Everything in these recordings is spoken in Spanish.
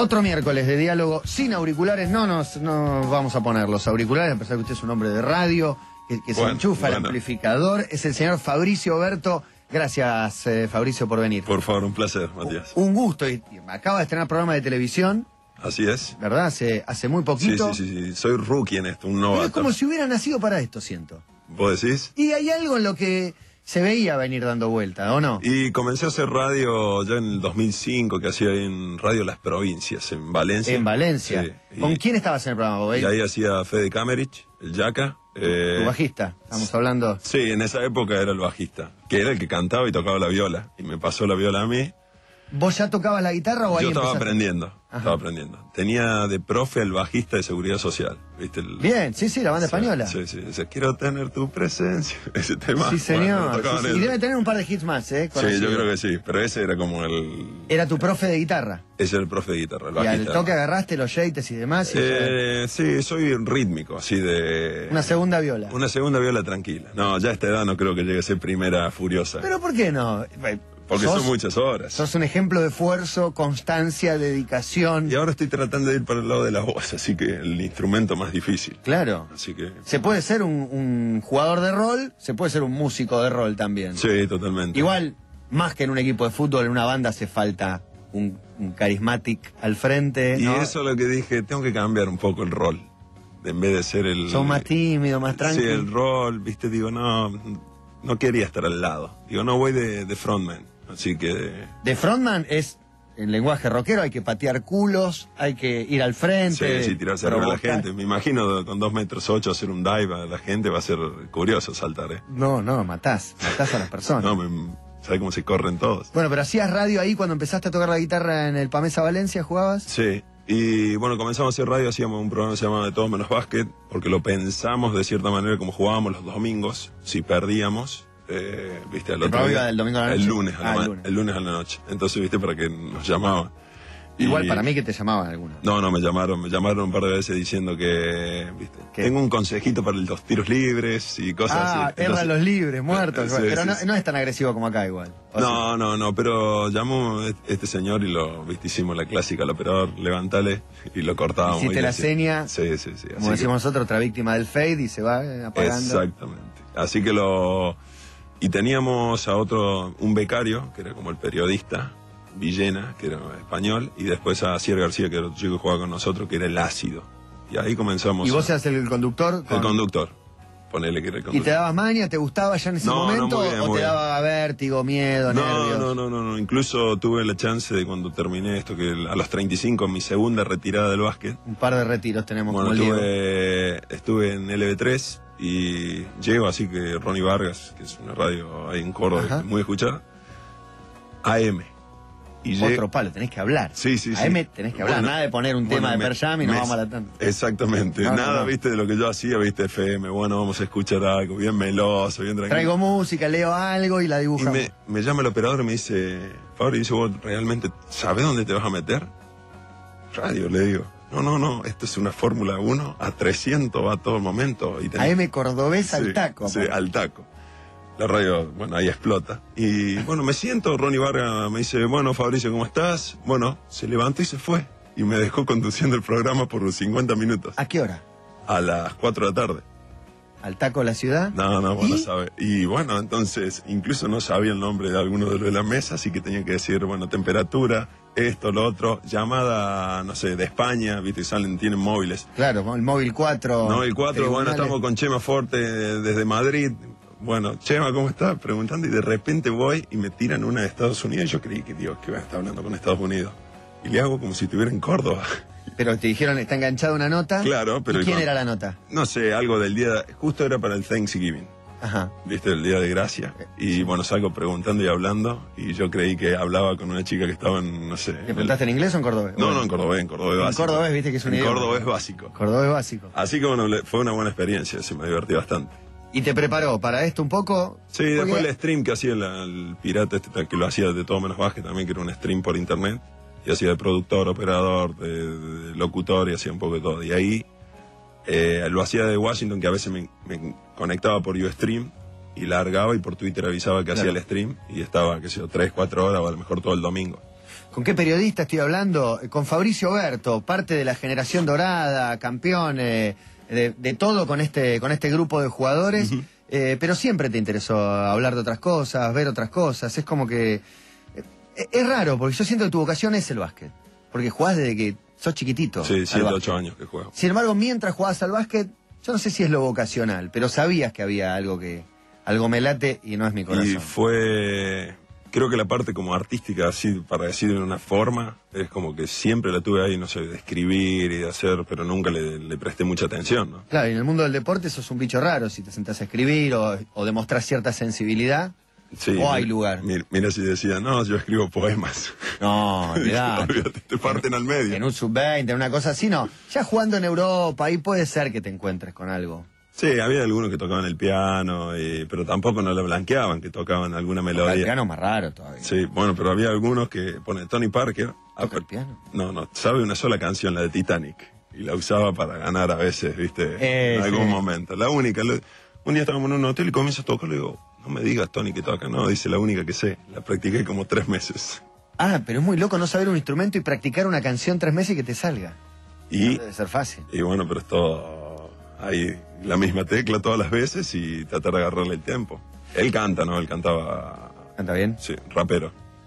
Otro miércoles de diálogo sin auriculares. No vamos a poner los auriculares, a pesar que usted es un hombre de radio, que se enchufa el amplificador. Es el señor Fabricio Oberto. Gracias, Fabricio, por venir. Por favor, un placer, Matías. Un gusto. Y acaba de estrenar programa de televisión. Así es. ¿Verdad? Hace muy poquito. Sí. Soy rookie en esto, un novato. Pero es como si hubiera nacido para esto, siento. ¿Vos decís? Y hay algo en lo que se veía venir dando vuelta, ¿o no? Y comencé a hacer radio ya en el 2005, que hacía en Radio Las Provincias, en Valencia. En Valencia. Sí. ¿Con quién estabas en el programa, vos? Y ahí hacía Fede Kamerich, el Yaca. ¿Tu bajista? Estamos hablando. Sí, en esa época era el bajista, que era el que cantaba y tocaba la viola. Y me pasó la viola a mí. ¿Vos ya tocabas la guitarra o ahí Yo estaba empezaste? aprendiendo. Tenía de profe al bajista de Seguridad Social. ¿Viste? Bien, sí, la banda española. Sí. Quiero tener tu presencia. Ese tema. Sí, señor. Bueno, y debe tener un par de hits más, ¿eh? Sí, yo creo que sí. Pero ese era como el... Era tu profe de guitarra. Ese era el profe de guitarra, el Y bajista. al toque agarraste los yates y demás. Sí, soy rítmico, así de... Una segunda viola. Una segunda viola tranquila. No, ya a esta edad no creo que llegue a ser primera furiosa. ¿Pero por qué no? Porque son muchas horas. Sos un ejemplo de esfuerzo, constancia, dedicación. Y ahora estoy tratando de ir para el lado de la voz, así que el instrumento más difícil. Claro. Así que... Se puede ser un jugador de rol, se puede ser un músico de rol también. Sí, totalmente. Igual, más que en un equipo de fútbol, en una banda hace falta un carismatic al frente, ¿no? Y eso es lo que dije, tengo que cambiar un poco el rol. En vez de ser el... Sos más tímido, más tranquilo. Sí, el rol, viste, digo, no quería estar al lado. Digo, no voy de frontman. Así que... De frontman es, en lenguaje rockero, hay que patear culos, hay que ir al frente. Sí, tirarse arriba a la gente. Me imagino con 2,8 metros hacer un dive a la gente va a ser curioso saltar, ¿eh? No, matás a las personas. ¿Sabes cómo se corren todos? Bueno, pero hacías radio ahí cuando empezaste a tocar la guitarra en el Pamesa Valencia, ¿jugabas? Sí. Y bueno, comenzamos a hacer radio, hacíamos un programa que se llamaba De Todo Menos Básquet, porque lo pensamos de cierta manera como jugábamos los domingos, si perdíamos... viste, al otro día, del domingo a la noche. El lunes a la noche. Entonces, viste, para que nos llamaban. Igual para mí que te llamaban algunos. No, me llamaron un par de veces diciendo que, viste, tengo un consejito para los tiros libres y cosas así. Entonces, los libres, muertos. Sí, pero no es tan agresivo como acá igual. No, pero llamó este señor y hicimos la clásica al operador, levantale, y lo cortábamos. Hiciste la seña. Sí. Como decimos nosotros, otra víctima del fade y se va apagando. Exactamente. Así que Y teníamos a un becario, que era como el periodista, Villena, que era español, y después a Cier García, que era otro chico que jugaba con nosotros, que era el ácido. Y ahí comenzamos. ¿Y vos seas el conductor? El conductor. Ponele que era el conductor. ¿Y te daba maña? ¿Te gustaba ya en ese momento? Muy bien, ¿O te daba vértigo, miedo, nervios? No. Incluso tuve la chance de cuando terminé esto, que a los 35, mi segunda retirada del básquet. Un par de retiros tenemos bueno, como estuve en LB3 y llego, así que Ronnie Vargas, que es una radio ahí en Córdoba, muy escuchada, AM. Y otro palo, tenés que hablar. Sí. AM tenés que hablar, nada de poner un tema de Pearl Jam y nos vamos a la tanda. Exactamente, nada, viste, de lo que yo hacía, viste, FM, bueno, vamos a escuchar algo, bien meloso, bien tranquilo. Traigo música, leo algo y la dibujamos. Y me llama el operador y me dice, Fabri, dice, ¿vos realmente sabés dónde te vas a meter? Radio, le digo. No, esto es una Fórmula 1, a 300 va todo el momento. Y AM cordobés al taco. Sí, al taco. La radio, bueno, ahí explota. Y bueno, me siento, Ronnie Vargas me dice, bueno, Fabricio, ¿cómo estás? Bueno, se levantó y se fue. Y me dejó conduciendo el programa por 50 minutos. ¿A qué hora? A las 4 de la tarde. ¿Al taco de la ciudad? No, vos no sabes. Y bueno, entonces, incluso no sabía el nombre de alguno de los de la mesa, así que tenía que decir, bueno, temperatura, esto, lo otro, llamada, no sé, de España, viste, tienen móviles. Claro, el móvil 4. No, el 4, bueno, estamos con Chema Forte desde Madrid. Bueno, Chema, ¿cómo estás? Preguntando, y de repente voy y me tiran una de Estados Unidos. Y yo creí que, Dios, que iba a estar hablando con Estados Unidos. Y le hago como si estuviera en Córdoba. Pero te dijeron, está enganchada una nota. Claro, pero... ¿Y quién era la nota? No sé, algo del día... Justo era para el Thanksgiving. Ajá. ¿Viste? El día de gracia. Y bueno, salgo preguntando y hablando. Y yo creí que hablaba con una chica que estaba en, no sé... ¿Te preguntaste en inglés o en cordobés? No, en cordobés básico. En cordobés, viste que es un idioma. En cordobés básico. Cordobés básico. Así que bueno, fue una buena experiencia, se me divertí bastante. ¿Y te preparó para esto un poco? Sí, después el stream que hacía el pirata, que lo hacía de Todo Menos Básquet también, que era un stream por internet. Y hacía de productor, operador, de locutor y hacía un poco de todo. Y ahí lo hacía de Washington, que a veces me conectaba por Ustream y largaba y por Twitter avisaba que hacía el stream y estaba, qué sé yo, 3, 4 horas o a lo mejor todo el domingo. ¿Con qué periodista estoy hablando? Con Fabricio Oberto, parte de la generación dorada, campeón de todo con este grupo de jugadores. Pero siempre te interesó hablar de otras cosas, ver otras cosas. Es como que... Es raro, porque yo siento que tu vocación es el básquet. Porque jugás desde que sos chiquitito. Sí, 7, 8 años que juego. Sin embargo, mientras jugabas al básquet, yo no sé si es lo vocacional, pero sabías que había algo me late y no es mi corazón. Y fue... Creo que la parte como artística, así para decir de una forma, es como que siempre la tuve ahí, no sé, de escribir y de hacer, pero nunca le presté mucha atención, ¿no? Claro, y en el mundo del deporte sos un bicho raro, si te sentás a escribir o demostrás cierta sensibilidad, sí, o hay lugar. Mira si decía, no, yo escribo poemas. No, te parten al medio. En un sub-20, en una cosa así, no. Ya jugando en Europa, ahí puede ser que te encuentres con algo. Sí, había algunos que tocaban el piano, pero tampoco no lo blanqueaban, que tocaban alguna melodía. El piano más raro todavía. Sí, bueno, pero había algunos que, pone Tony Parker. ¿Toca el piano? No, sabe una sola canción, la de Titanic. Y la usaba para ganar a veces, ¿viste? En algún momento. La única. Un día estábamos en un hotel y comienzo a tocar, le digo, no me digas, Tony, que toca. No, dice, la única que sé. La practiqué como 3 meses. Ah, pero es muy loco no saber un instrumento y practicar una canción 3 meses y que te salga. Y, no debe ser fácil. Y bueno, pero es todo ahí la misma tecla todas las veces y tratar de agarrarle el tiempo. Él canta, ¿no? Él cantaba... ¿Canta bien? Sí, rapero.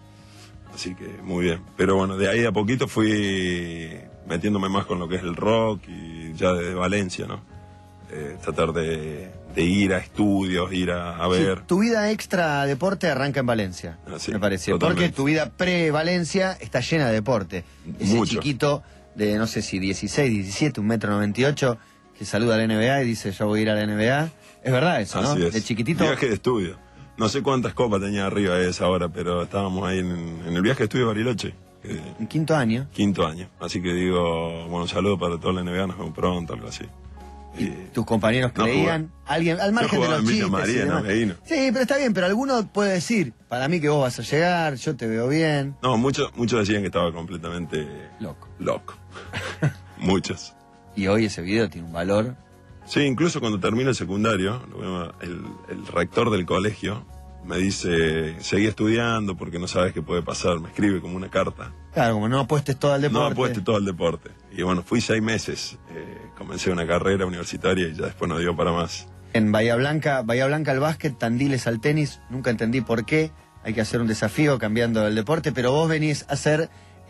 Así que muy bien. Pero bueno, de ahí a poquito fui metiéndome más con lo que es el rock y ya desde Valencia, ¿no? Tratar de ir a estudios, ir a ver. Sí, tu vida extra deporte arranca en Valencia, sí, me parece. Totalmente. Porque tu vida pre-Valencia está llena de deporte. Ese Mucho. chiquito de, no sé si 16, 17, 1,98 m, que saluda a la NBA y dice, yo voy a ir a la NBA. Es verdad eso, ¿no? Así es. De chiquitito. Viaje de estudio. No sé cuántas copas tenía arriba de esa hora, pero estábamos ahí en el viaje de estudio de Bariloche. En 5º año. 5º año. Así que digo, bueno, un saludo para toda la NBA, nos vemos pronto, algo así. ¿Y tus compañeros creían? Alguien, al margen de los en Villa chistes María, y demás. no. Sí, pero está bien, pero alguno puede decir, para mí que vos vas a llegar, yo te veo bien. No, muchos decían que estaba completamente loco. Muchos. Y hoy ese video tiene un valor. Sí, incluso cuando termino el secundario, el rector del colegio me dice, seguí estudiando porque no sabes qué puede pasar. Me escribe como una carta. Claro, como no apuestes todo al deporte. No apuestes todo al deporte. Y bueno, fui 6 meses, comencé una carrera universitaria y ya después no dio para más. En Bahía Blanca al básquet, Tandiles al tenis, nunca entendí por qué. Hay que hacer un desafío cambiando el deporte, pero vos venís a ser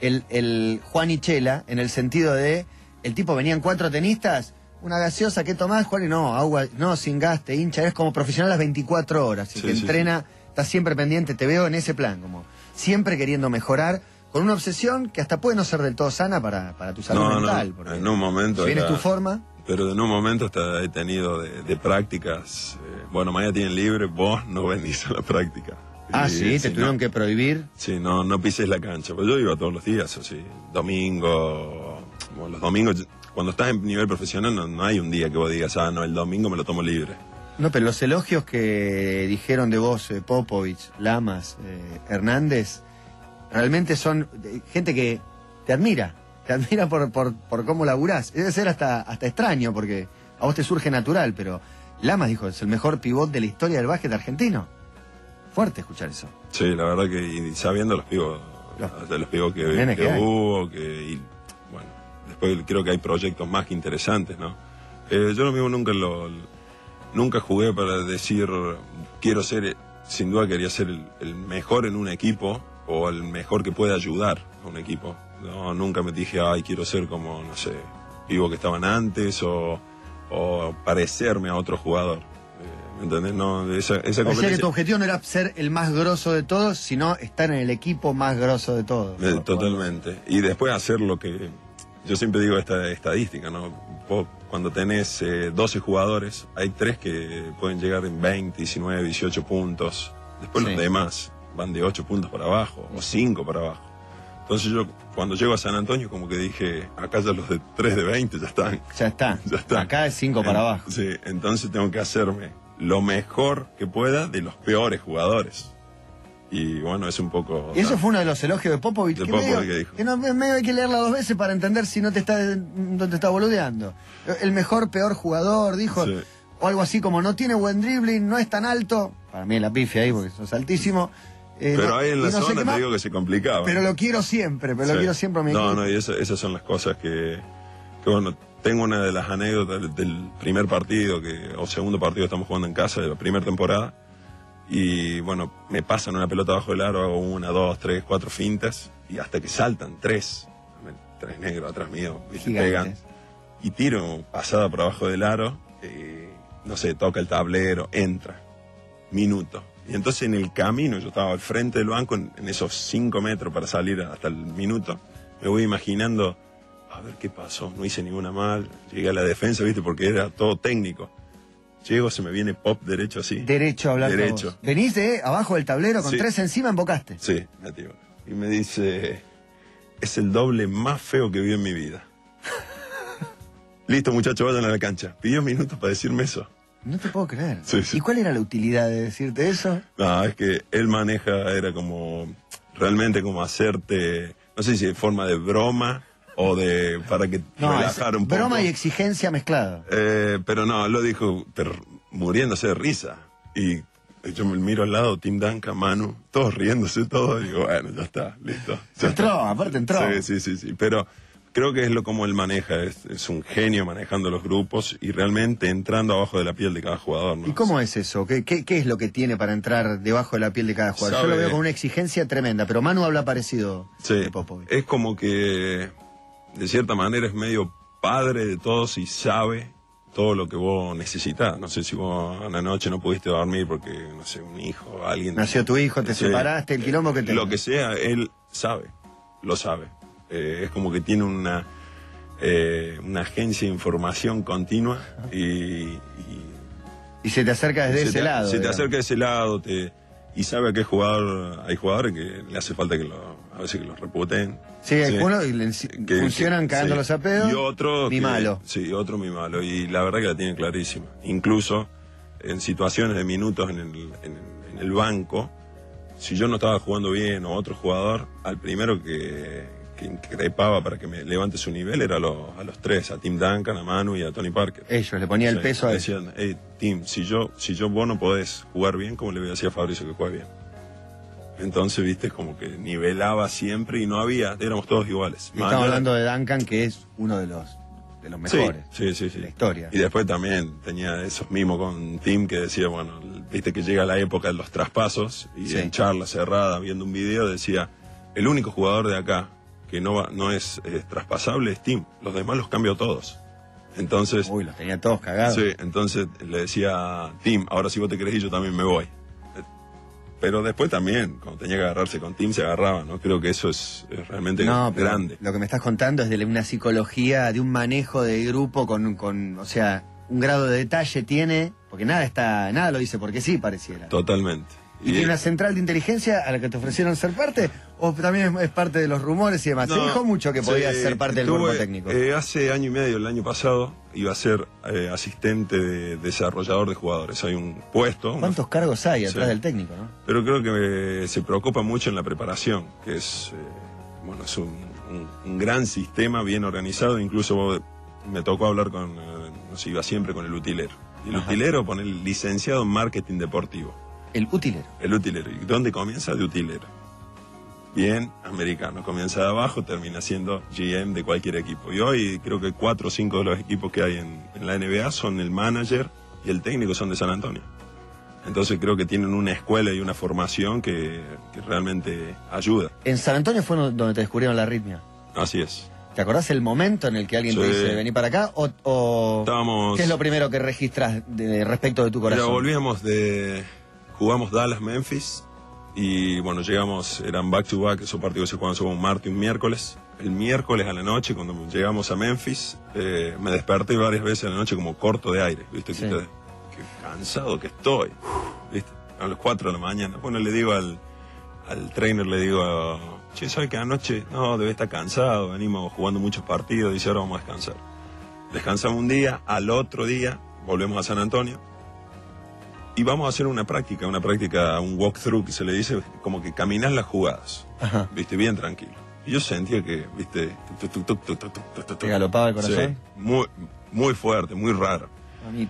el Juan y Chela, en el sentido de, el tipo venían 4 tenistas, una gaseosa, ¿qué tomás, Juan? Y no, agua, no, sin gas, te hincha, eres como profesional las 24 horas, y te entrena, estás siempre pendiente, te veo en ese plan, como siempre queriendo mejorar, con una obsesión que hasta puede no ser del todo sana para tu salud mental. No, en un momento... Si vienes tu forma... Pero en un momento hasta he tenido de prácticas, bueno, mañana tienen libre, vos no venís a la práctica. Ah, sí, te tuvieron que prohibir. Sí, no pises la cancha, pues yo iba todos los días, así, domingo, bueno, los domingos, cuando estás en nivel profesional no hay un día que vos digas, no, el domingo me lo tomo libre. No, pero los elogios que dijeron de vos, Popovich, Lamas, Hernández, realmente son gente que te admira por cómo laburás. Debe ser hasta extraño, porque a vos te surge natural, pero Lamas dijo, es el mejor pivot de la historia del básquet argentino. Fuerte escuchar eso. Sí, la verdad que y sabiendo los pibos que hubo, y bueno, después creo que hay proyectos más que interesantes, ¿no? Yo lo mismo nunca jugué para decir, quiero ser, sin duda quería ser el mejor en un equipo o el mejor que pueda ayudar a un equipo. No, nunca me dije, quiero ser como, no sé, pivo que estaban antes o parecerme a otro jugador. ¿Me entendés? No, esa competencia... O sea que tu objetivo no era ser el más grosso de todos, sino estar en el equipo más grosso de todos. Totalmente. Y después hacer lo que... Yo siempre digo esta estadística, ¿no? Vos, cuando tenés 12 jugadores, hay 3 que pueden llegar en 20, 19, 18 puntos. Después los demás van de 8 puntos para abajo, o 5 para abajo. Entonces yo, cuando llego a San Antonio, como que dije, acá ya los de 3 de 20 ya están. Ya está. Acá es 5 para abajo. Sí, entonces tengo que hacerme lo mejor que pueda de los peores jugadores. Y bueno, es un poco... Y eso fue uno de los elogios de Popovich. De Popovich que dijo. Que no, medio hay que leerla 2 veces para entender si no te está boludeando. El mejor, peor jugador, dijo. Sí. O algo así como, no tiene buen dribbling, no es tan alto. Para mí es la pifia ahí, porque sos altísimo. Pero ahí en la zona te digo que se complicaba. Pero lo quiero siempre, lo quiero siempre a mi equipo. No, y esas son las cosas que bueno, tengo una de las anécdotas del primer partido, o segundo partido que estamos jugando en casa, de la primera temporada. Y bueno, me pasan una pelota bajo el aro, hago 1, 2, 3, 4 fintas, y hasta que saltan 3 negros atrás mío, ¿viste? Pegan. Y tiro pasada por abajo del aro, no sé, toca el tablero, entra, minuto. Y entonces en el camino, yo estaba al frente del banco, en esos 5 metros para salir hasta el minuto, me voy imaginando, a ver qué pasó, no hice ninguna mal, llegué a la defensa, ¿viste? Porque era todo técnico. Llego, se me viene pop derecho así. Derecho a hablar. Derecho. Venís de abajo del tablero con 3 encima, embocaste. Sí, nativo. Y me dice, es el doble más feo que vi en mi vida. Listo, muchachos, vayan a la cancha. Pidió minutos para decirme eso. No te puedo creer. Sí. ¿Y cuál era la utilidad de decirte eso? No, es que él maneja, era como, realmente como hacerte, no sé si de forma de broma o de, para que relajar un poco. Broma y exigencia mezclada. Pero no, lo dijo muriéndose de risa. Y yo me miro al lado, Tim Duncan, Manu, todos riéndose, todos, y digo, bueno, ya está, listo. Aparte entró. Sí, pero creo que es lo como él maneja, es un genio manejando los grupos y realmente entrando abajo de la piel de cada jugador, ¿no? ¿Y cómo es eso? ¿Qué es lo que tiene para entrar debajo de la piel de cada jugador? Yo lo veo con una exigencia tremenda, pero Manu habla parecido de Popovich. Es como que, de cierta manera, es medio padre de todos y sabe todo lo que vos necesitás. No sé si vos una noche no pudiste dormir porque, no sé, un hijo, alguien... Nació tu hijo, te separaste, el quilombo que te... Lo que sea, él sabe, lo sabe. Es como que tiene una agencia de información continua y se te acerca desde ese lado. Se te acerca de ese lado y sabe a qué jugador. Hay jugadores que le hace falta que a veces que los reputen. Sí, hay unos que funcionan cagándolos a pedo. Y otro mi malo. Sí, otro mi malo. Y la verdad que la tiene clarísima. Incluso en situaciones de minutos en el banco, si yo no estaba jugando bien o otro jugador, al primero que increpaba para que me levante su nivel era a los 3, a Tim Duncan, a Manu y a Tony Parker. Ellos le ponían el peso a él. Decían, hey, Tim, si vos no podés jugar bien, ¿cómo le voy a decir a Fabricio que juegue bien? Entonces, viste, como que nivelaba siempre y no había, éramos todos iguales. Estamos hablando de Duncan, que es uno de los mejores sí. de la historia. Y después también tenía esos mismos con Tim que decía, bueno, viste que llega la época de los traspasos y en charla cerrada, viendo un video, decía, el único jugador de acá que no es traspasable es Tim, los demás los cambio todos. Entonces... Uy, los tenía todos cagados. Sí, entonces le decía, Tim, ahora si vos te querés ir yo también me voy. Pero después también, cuando tenía que agarrarse con Tim, se agarraba, ¿no? Creo que eso es realmente grande. Lo que me estás contando es de una psicología, de un manejo de grupo o sea, un grado de detalle tiene, porque nada lo dice porque sí, pareciera. Totalmente. ¿Y tiene una central de inteligencia a la que te ofrecieron ser parte? ¿O también es parte de los rumores y demás? Se dijo mucho que podía ser parte del cuerpo técnico. Hace año y medio, el año pasado, iba a ser asistente de desarrollador de jugadores. Hay un puesto... ¿Cuántos cargos hay atrás del técnico, no? Pero creo que se preocupa mucho en la preparación, que es un gran sistema bien organizado. Incluso me tocó hablar iba siempre con el utilero. Y el utilero pone el licenciado en marketing deportivo. El utilero. El utilero. ¿Y dónde comienza? De utilero. Bien americano. Comienza de abajo, termina siendo GM de cualquier equipo. Y hoy creo que 4 o 5 de los equipos que hay en la NBA son el manager y el técnico son de San Antonio. Entonces creo que tienen una escuela y una formación que realmente ayuda. ¿En San Antonio fue donde te descubrieron la arritmia? Así es. ¿Te acordás el momento en el que alguien te dice vení para acá? ¿Qué es lo primero que registras respecto de tu corazón? Volvíamos jugamos Dallas-Memphis y bueno, eran back-to-back, esos partidos se jugaban un martes y un miércoles. El miércoles a la noche, cuando llegamos a Memphis, me desperté varias veces a la noche como corto de aire, ¿viste? Sí. Qué cansado que estoy, ¿viste? A las 4 de la mañana. Bueno, le digo al trainer, che, ¿sabe que anoche? No, debe estar cansado, venimos jugando muchos partidos, dice, ahora vamos a descansar. Descansamos un día, al otro día volvemos a San Antonio. Y vamos a hacer una práctica, un walkthrough que se le dice, como que caminas las jugadas, viste, bien tranquilo. Y yo sentía que, viste, ¿te galopaba el corazón? Sí, muy, muy fuerte, muy raro. Mamita.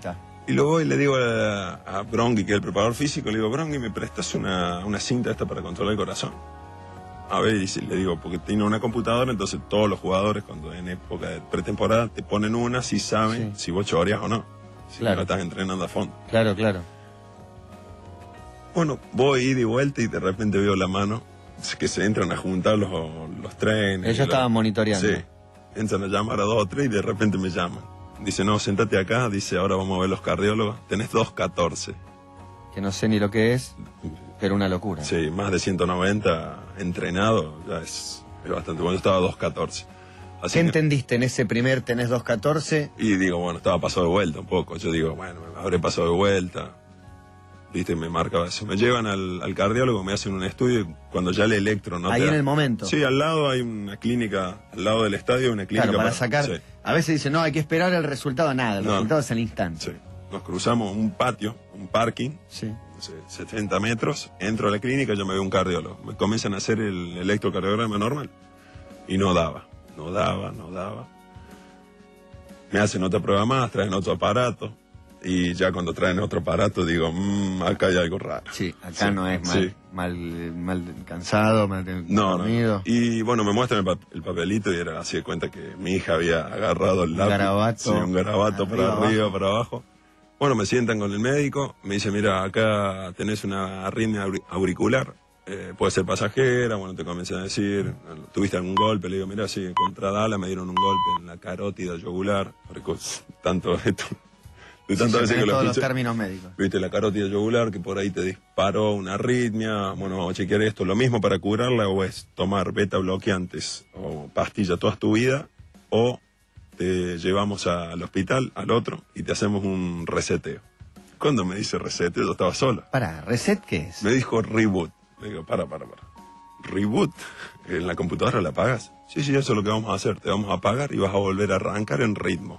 Y luego le digo a Brongui, que es el preparador físico, le digo, Brongui, ¿me prestas una cinta esta para controlar el corazón? A ver, y le digo, porque tiene una computadora, entonces todos los jugadores, cuando en época de pretemporada, te ponen una si saben si vos choreas o no. Si no estás entrenando a fondo. Claro, claro. Bueno, voy ida y vuelta y de repente veo la mano que se entran a juntar los trenes. Ellos estaban monitoreando. Sí. Entran a llamar a 2 o 3 y de repente me llaman. Dice, no, sentate acá. Dice, ahora vamos a ver los cardiólogos. Tenés 2.14. Que no sé ni lo que es, pero una locura. Sí, más de 190 entrenado. Ya es bastante bueno. Yo estaba a 2.14. ¿Qué entendiste en ese primer tenés 2.14? Y digo, bueno, estaba pasado de vuelta un poco. Yo digo, bueno, me habré pasado de vuelta. Viste, me marcaba eso. Me llevan al cardiólogo, me hacen un estudio y cuando ya el electro... ¿no? Ahí en el momento. Sí, al lado hay una clínica, al lado del estadio hay una clínica. Claro, para sacar... Sí. A veces dicen, no, hay que esperar el resultado. Nada, el resultado es al instante. Sí. Nos cruzamos un patio, un parking, sí. No sé, 70 metros, entro a la clínica, yo me veo un cardiólogo. Me comienzan a hacer el electrocardiograma normal y no daba. Me hacen otra prueba más, traen otro aparato. Y ya cuando traen otro aparato digo, acá hay algo raro. Sí, acá no es mal cansado, mal dormido. No. Y bueno, me muestran el papelito y era así de cuenta que mi hija había agarrado el lápiz. Un garabato para arriba, para abajo. Bueno, me sientan con el médico, me dice, mira, acá tenés una arritmia auricular, puede ser pasajera, bueno, te comienzan a decir, ¿tuviste algún golpe? Le digo, mira, sí, contra Dala me dieron un golpe en la carótida yugular, tanto esto... De tantas veces que lo todos escuché, los términos médicos. Viste la carótida yugular, que por ahí te disparó una arritmia. Bueno, vamos a chequear esto. Lo mismo para curarla, o es tomar beta bloqueantes o pastilla toda tu vida, o te llevamos al hospital, al otro, y te hacemos un reseteo. Cuando me dice reseteo, yo estaba sola. ¿Reset qué es? Me dijo reboot. Le digo, para. ¿Reboot? ¿En la computadora la apagas? Sí, eso es lo que vamos a hacer. Te vamos a apagar y vas a volver a arrancar en ritmo.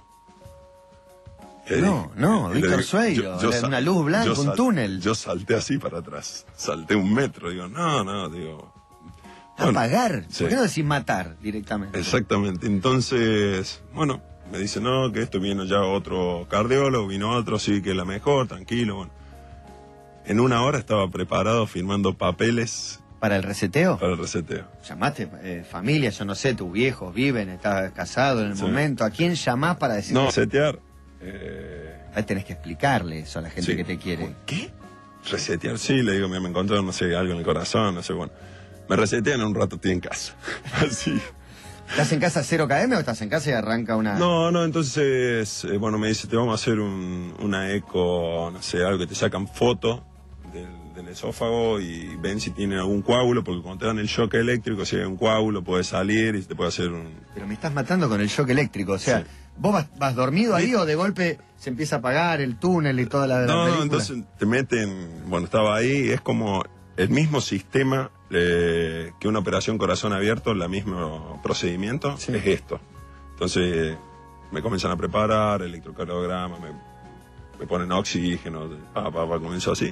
No, Víctor Sueiro, una luz blanca, un túnel. Yo salté así para atrás, salté 1 metro, digo, digo... ¿Apagar? Sí. ¿Por qué no decís matar directamente? Exactamente, entonces, bueno, me dice, no, que esto vino ya otro cardiólogo, vino otro, sí, que es la mejor, tranquilo, bueno. En 1 hora estaba preparado firmando papeles... ¿Para el reseteo? Para el reseteo. Llamaste familia, yo no sé, tus viejos viven, estás casado en el momento, ¿a quién llamás para decir? No, resetear... Ahí tenés que explicarle eso a la gente que te quiere. ¿Qué? Resetear, sí, le digo, me encontró, no sé, algo en el corazón, no sé, bueno. Me resetean, en un rato estoy en casa. Así. ¿Estás en casa 0 km o estás en casa y arranca una...? No, entonces, bueno, me dice, te vamos a hacer una eco, no sé, algo que te sacan foto del esófago y ven si tiene algún coágulo, porque cuando te dan el shock eléctrico, si hay un coágulo, puede salir y te puede hacer un... Pero me estás matando con el shock eléctrico, o sea... Sí. ¿Vos vas dormido ahí o de golpe se empieza a apagar el túnel y toda la película? No, entonces te meten... Bueno, estaba ahí, es como el mismo sistema que una operación corazón abierto, el mismo procedimiento, es esto. Entonces me comienzan a preparar, electrocardiograma, me ponen oxígeno, comenzó así.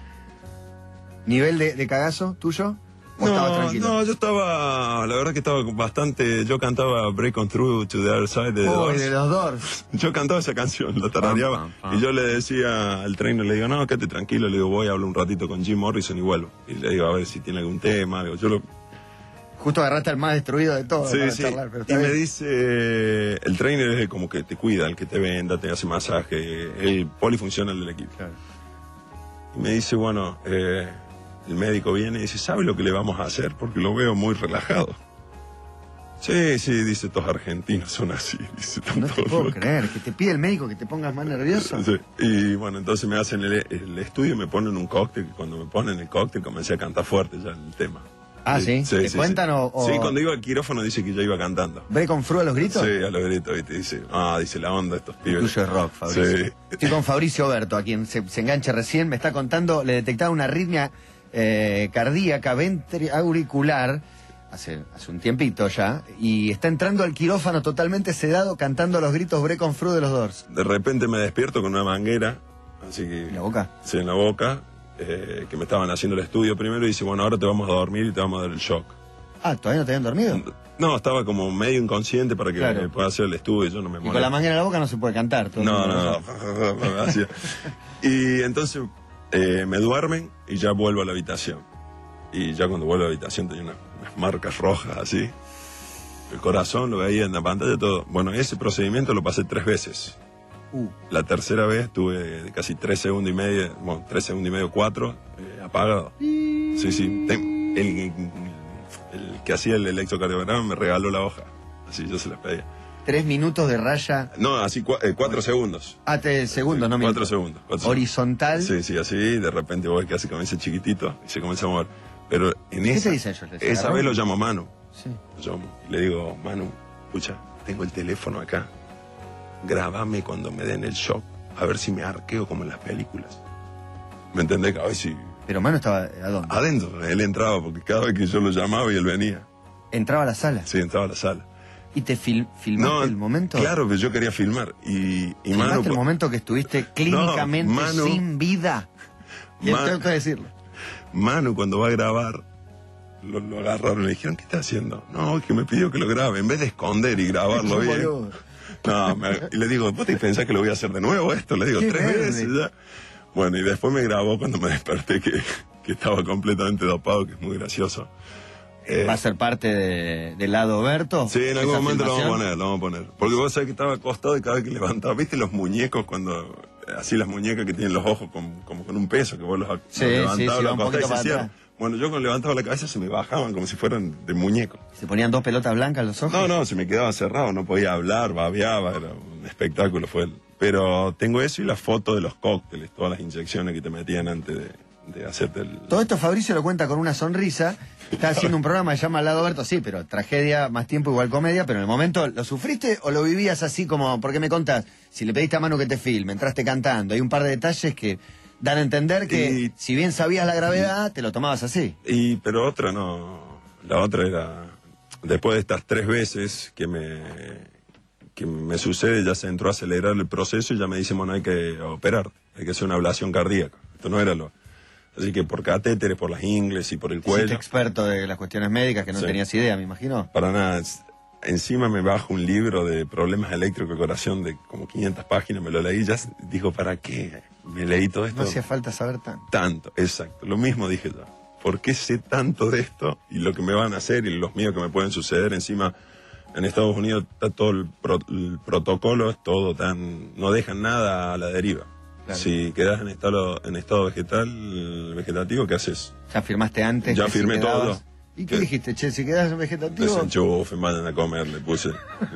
¿Nivel de cagazo tuyo? No, yo estaba, la verdad que estaba bastante, yo cantaba Break On Through to the Other Side de Doors. De los Doors. Yo cantaba esa canción, la tarareaba, y yo le decía al trainer, le digo, no, quédate tranquilo, le digo, voy a hablar un ratito con Jim Morrison y vuelvo. Y le digo, a ver si tiene algún tema, digo, Justo agarraste al más destruido de todo. Sí. Charlar, y me dice, el trainer es como que te cuida, el que te venda, te hace masaje, el polifuncional del equipo. Claro. Y me dice, bueno, el médico viene y dice, ¿sabe lo que le vamos a hacer? Porque lo veo muy relajado. Sí, dice, estos argentinos son así. Dice, no te puedo creer, que te pide el médico que te pongas más nervioso. Sí. Y bueno, entonces me hacen el estudio y me ponen un cóctel. Cuando me ponen el cóctel comencé a cantar fuerte ya el tema. Ah, ¿sí? ¿Te cuentan o...? Sí, cuando iba al quirófano dice que ya iba cantando. ¿Break On Through a los gritos? Sí, a los gritos, ¿viste? Dice la onda de estos pibes. El tuyo es rock, Fabricio. Sí. Estoy con Fabricio Oberto, a quien se engancha recién. Me está contando, le detectaron una arritmia cardíaca ventriauricular hace un tiempito ya, y está entrando al quirófano totalmente sedado cantando los gritos Break On Through de los Doors. De repente me despierto con una manguera, así que... ¿En la boca? Sí, en la boca, que me estaban haciendo el estudio primero y dice, bueno, ahora te vamos a dormir y te vamos a dar el shock. Ah, ¿todavía no te habían dormido? No, estaba como medio inconsciente para que me pueda hacer el estudio, yo no me molesto. Y con la manguera en la boca no se puede cantar. No. Y entonces me duermen y ya vuelvo a la habitación. Y ya cuando vuelvo a la habitación tenía unas marcas rojas así. El corazón lo veía en la pantalla, todo. Bueno, ese procedimiento lo pasé 3 veces. La tercera vez tuve casi 3 segundos y medio, 4, apagado. Sí. El que hacía el electrocardiograma me regaló la hoja. Así yo se la pedía. 3 minutos de raya. No, así 4 segundos. Ah, segundos, no me 4 segundos. Horizontal. Sí, así, de repente vos que hace como ese chiquitito y se comienza a mover. Pero en ¿Qué te dicen ellos? Esa vez lo llamo a Manu. Sí. Lo llamo y le digo, Manu, escucha, tengo el teléfono acá. Grábame cuando me den el shock. A ver si me arqueo como en las películas. ¿Me entendés? A ver si... Pero Manu estaba, ¿a dónde? Adentro, él entraba, porque cada vez que yo lo llamaba y él venía. ¿Entraba a la sala? Sí, entraba a la sala. ¿Y te filmaste el momento? Claro, pero yo quería filmar. Y Manu... el momento que estuviste clínicamente sin vida. Y tengo que decirlo. Manu, cuando va a grabar, lo agarraron y le dijeron, ¿qué está haciendo? No, es que me pidió que lo grabe, en vez de esconder y grabarlo bien. Y le digo, ¿vos te pensás que lo voy a hacer de nuevo esto? Le digo, 3 veces ya. Bueno, y después me grabó cuando me desperté que estaba completamente dopado, que es muy gracioso. ¿Va a ser parte del lado Berto? Sí, en algún momento lo vamos a poner. Porque vos sabés que estaba acostado y cada vez que levantaba, ¿viste los muñecos cuando... Así las muñecas que tienen los ojos como con un peso, que vos los levantabas, los acostás y se cierran. Bueno, yo cuando levantaba la cabeza se me bajaban como si fueran de muñeco. ¿Se ponían 2 pelotas blancas en los ojos? No, se me quedaba cerrado, no podía hablar, babeaba, era un espectáculo fue. Pero tengo eso y la foto de los cócteles, todas las inyecciones que te metían antes de hacerte el... Todo esto Fabricio lo cuenta con una sonrisa. Está haciendo un programa que se llama Al lado Berto, sí, pero tragedia, más tiempo, igual comedia, pero en el momento, ¿lo sufriste o lo vivías así como, porque me contás, si le pediste a Manu que te filme, entraste cantando, hay un par de detalles que dan a entender que si bien sabías la gravedad, te lo tomabas así? Pero otra no, la otra era, después de estas 3 veces que me sucede, ya se entró a acelerar el proceso y ya me dicen, bueno, hay que operar, hay que hacer una ablación cardíaca. Esto no era Así que por catéteres, por las ingles y por el cuello. Hiciste experto de las cuestiones médicas que no tenías idea, me imagino. Para nada. Encima me bajo un libro de problemas eléctricos del corazón de como 500 páginas, me lo leí, ya digo, ¿para qué me leí todo esto? No hacía falta saber tanto. Tanto, exacto. Lo mismo dije yo. ¿Por qué sé tanto de esto y lo que me van a hacer y los míos que me pueden suceder? Encima, en Estados Unidos está todo el protocolo, es todo tan... no dejan nada a la deriva. Claro. Si quedas en estado vegetativo, ¿qué haces? ¿Ya firmaste antes? Ya firmé todo. ¿Y qué dijiste, che? Si quedas en vegetativo... Desenchufen, vayan a comer, le puse.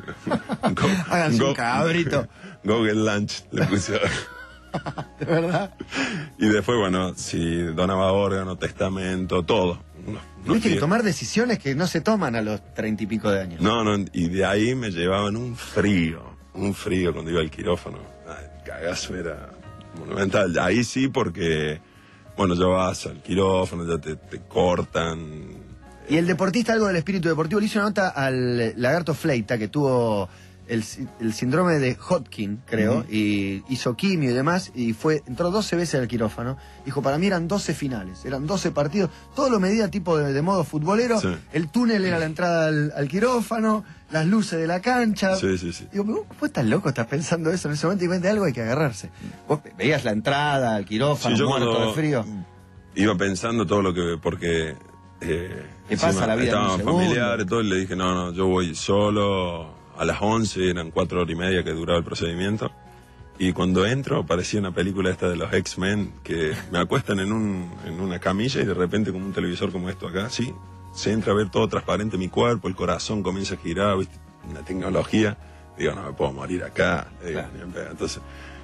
Háganse un cabrito. Go get lunch, le puse. ¿De verdad? Y después, bueno, si donaba órgano, testamento, todo. Tuviste que tomar decisiones que no se toman a los 30 y pico de años. No, y de ahí me llevaban un frío cuando iba al quirófano. El cagazo era monumental. Ahí sí, porque, bueno, ya vas al quirófano, ya te cortan. Y el deportista, algo del espíritu deportivo, le hizo una nota al Lagarto Fleita, que tuvo el síndrome de Hodgkin, creo, y hizo quimio y demás, y entró 12 veces al quirófano. Dijo, para mí eran 12 finales, eran 12 partidos, todo lo medía tipo de modo futbolero, el túnel era la entrada al quirófano, las luces de la cancha. Sí. Digo, ¿vos estás loco? ¿Estás pensando eso en ese momento? Y de algo hay que agarrarse. Vos veías la entrada al quirófano, muerto de frío. Iba pensando todo lo que... porque... ¿Qué pasa la vida? Estaban familiares, todo, y le dije, no, yo voy solo. A las 11, eran 4 horas y media que duraba el procedimiento. Y cuando entro, parecía una película esta de los X-Men, que me acuestan en una camilla y de repente como un televisor como esto acá, sí, se entra a ver todo transparente mi cuerpo, el corazón comienza a girar, ¿viste? Una tecnología. Digo, no me puedo morir acá. Claro. Entonces...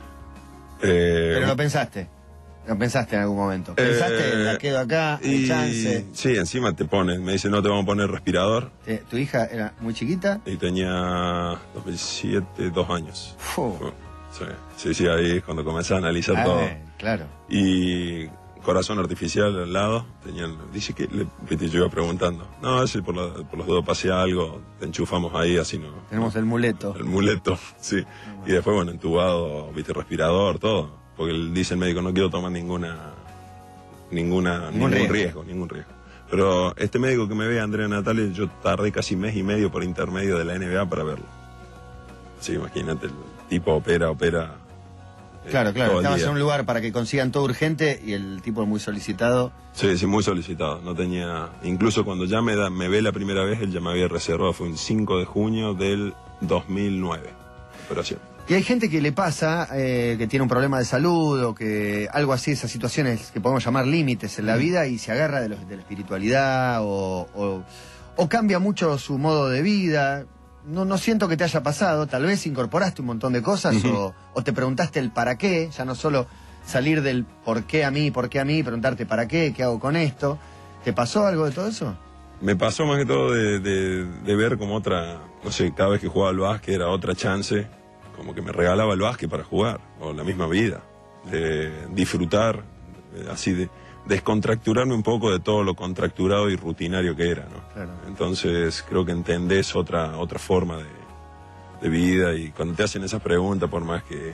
Pero lo pensaste. ¿Lo pensaste en algún momento? ¿Pensaste, la quedo acá, el chance? Sí, encima te ponen, me dicen, no te vamos a poner respirador. ¿Tu hija era muy chiquita? Y tenía 2007, 2 años. Sí, ahí es cuando comencé a analizar todo. Claro. Y corazón artificial al lado, dice que, yo iba preguntando, no, si por los dedos pasé algo, te enchufamos ahí, así no. Tenemos el muleto. El muleto, sí. Y después, bueno, entubado, viste, respirador, todo. Porque dice el médico, no quiero tomar ningún riesgo. Pero Pero este médico que me ve, Andrea Natale, yo tardé casi mes y medio por intermedio de la NBA para verlo. Así que imagínate, el tipo opera. Claro, estabas en un lugar para que consigan todo urgente y el tipo muy solicitado. Sí, muy solicitado. No tenía. Incluso cuando ya me ve la primera vez, él ya me había reservado. Fue un 5 de junio del 2009. Operación. Y hay gente que le pasa que tiene un problema de salud o que algo así, esas situaciones que podemos llamar límites en la vida y se agarra de la espiritualidad o cambia mucho su modo de vida. No siento que te haya pasado, tal vez incorporaste un montón de cosas o te preguntaste el para qué, ya no solo salir del por qué a mí, preguntarte para qué hago con esto. ¿Te pasó algo de todo eso? Me pasó más que todo de ver como otra, no sé, cada vez que jugaba al básquet era otra chance, como que me regalaba el básquet para jugar, o la misma vida, de disfrutar, así de descontracturarme un poco de todo lo contracturado y rutinario que era, ¿no? Claro. Entonces creo que entendés otra forma de vida y cuando te hacen esas preguntas, por más que,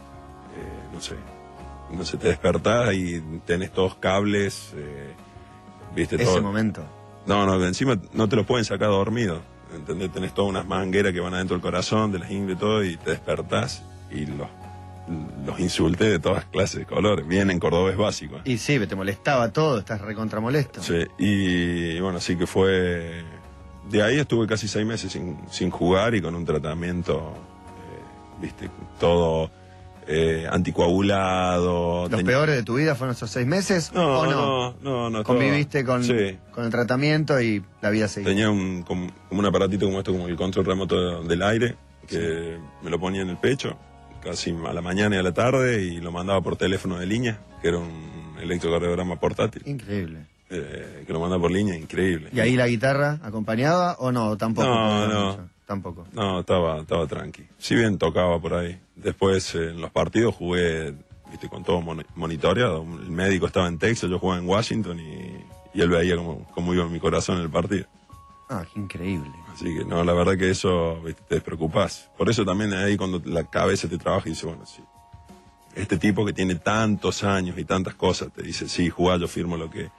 no sé, te despertás y tenés todos cables, viste todo. Ese momento. No, encima no te lo pueden sacar dormido, ¿entendés? Tenés todas unas mangueras que van adentro del corazón, de las ingles y todo, y te despertás y los insulté de todas clases de colores, bien en cordobés básico. Y sí, te molestaba todo, estás recontra molesto. Sí, y bueno, sí que fue... De ahí estuve casi 6 meses sin jugar y con un tratamiento, viste, todo anticoagulado. ¿Los peores de tu vida fueron esos 6 meses? No. ¿Conviviste con el tratamiento y la vida seguía? Tenía como un aparatito como esto, como el control remoto del aire, que me lo ponía en el pecho, casi a la mañana y a la tarde, y lo mandaba por teléfono de línea, que era un electrocardiograma portátil. Increíble. Que lo mandaba por línea, increíble. ¿Y ahí la guitarra acompañaba o no? Tampoco. Tampoco. No, estaba tranqui. Si bien tocaba por ahí. Después en los partidos jugué, viste, con todo monitoreado. El médico estaba en Texas, yo jugaba en Washington y él veía cómo iba mi corazón en el partido. Ah, qué increíble. Así que no, la verdad que eso, viste, te despreocupás. Por eso también ahí cuando la cabeza te trabaja y dice, bueno, sí, este tipo que tiene tantos años y tantas cosas, te dice, sí, jugá, yo firmo lo que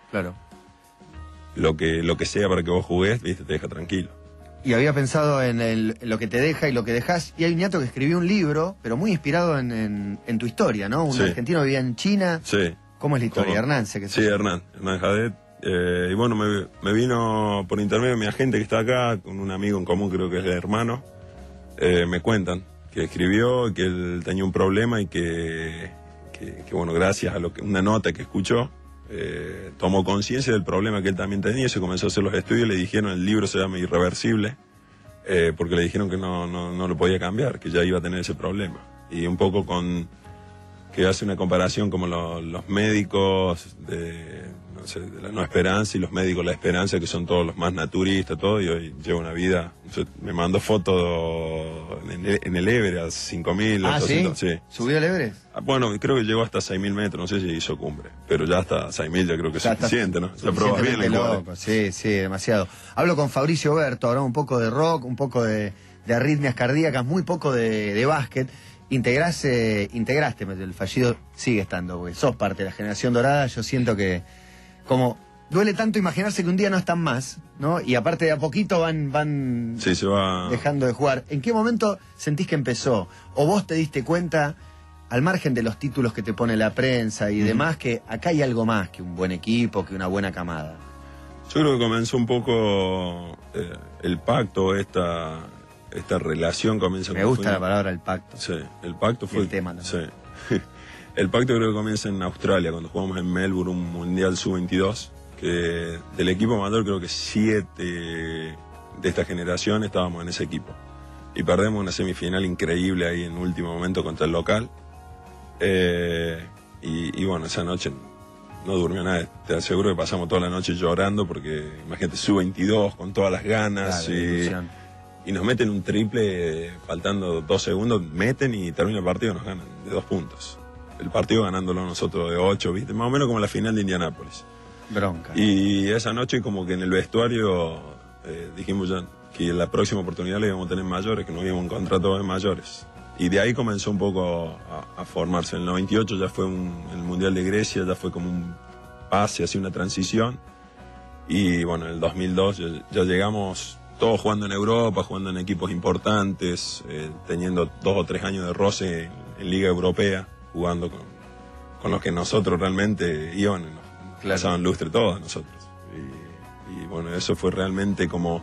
sea para que vos jugués, viste, te deja tranquilo. Y había pensado en lo que te deja y lo que dejás. Y hay un nieto que escribió un libro, pero muy inspirado en tu historia, ¿no? Un argentino vivía en China. Sí. ¿Cómo es la historia? Hernán, sé que sí. Hernán Jadet. Y bueno, me vino por intermedio de mi agente que está acá, con un amigo en común, creo que es el hermano. Me cuentan que escribió, que él tenía un problema y que bueno, gracias a una nota que escuchó, tomó conciencia del problema que él también tenía y se comenzó a hacer los estudios. Le dijeron, el libro se llama Irreversible, porque le dijeron que no lo podía cambiar, que ya iba a tener ese problema. Y un poco que hace una comparación como los médicos de la no esperanza y los médicos la esperanza, que son todos los más naturistas, todo, y hoy lleva una vida. Me mandó fotos en el Everest, 5.000, 800, ¿sí? ¿Subió el Everest? Bueno, creo que llegó hasta 6.000 metros, no sé si hizo cumbre, pero ya hasta 6.000 ya creo que es suficiente, ¿no? Ya probas bien el loco. Sí, demasiado. Hablo con Fabricio Berto, hablamos un poco de rock, un poco de arritmias cardíacas, muy poco de básquet. Integraste, el fallido sigue estando, porque sos parte de la generación dorada. Yo siento que como duele tanto imaginarse que un día no están más, ¿no? Y aparte de a poquito van sí, se va dejando de jugar. ¿En qué momento sentís que empezó? ¿O vos te diste cuenta, al margen de los títulos que te pone la prensa y demás, que acá hay algo más que un buen equipo, que una buena camada? Yo creo que comenzó un poco el pacto, esta relación comienza. Me gusta la palabra el pacto. Sí, el pacto fue el tema, ¿no? Sí. El pacto creo que comienza en Australia, cuando jugamos en Melbourne un Mundial Sub-22, que del equipo mayor creo que 7 de esta generación estábamos en ese equipo. Y perdemos una semifinal increíble ahí en último momento contra el local. Y bueno, esa noche no durmió nadie. Te aseguro que pasamos toda la noche llorando porque, imagínate, Sub-22 con todas las ganas. Claro, y nos meten un triple faltando 2 segundos, meten y termina el partido, nos ganan de 2 puntos. El partido ganándolo nosotros de 8, ¿viste? Más o menos como la final de Indianápolis. Bronca. Y esa noche como que en el vestuario dijimos ya que la próxima oportunidad la íbamos a tener mayores, que no íbamos a un contrato de mayores. Y de ahí comenzó un poco a formarse. En el 98 ya fue el Mundial de Grecia, ya fue como un pase, así una transición. Y bueno, en el 2002 ya llegamos todos jugando en Europa, jugando en equipos importantes, teniendo 2 o 3 años de roce en Liga Europea, jugando con los que nosotros realmente iban, nos pasaban lustre todos nosotros. Y bueno, eso fue realmente como